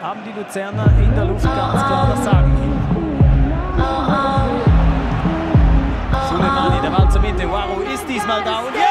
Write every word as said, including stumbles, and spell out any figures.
haben die Luzerner in der Luft ganz klar das Sagen. Sulemani, der Ball zur Mitte. Waru ist diesmal da und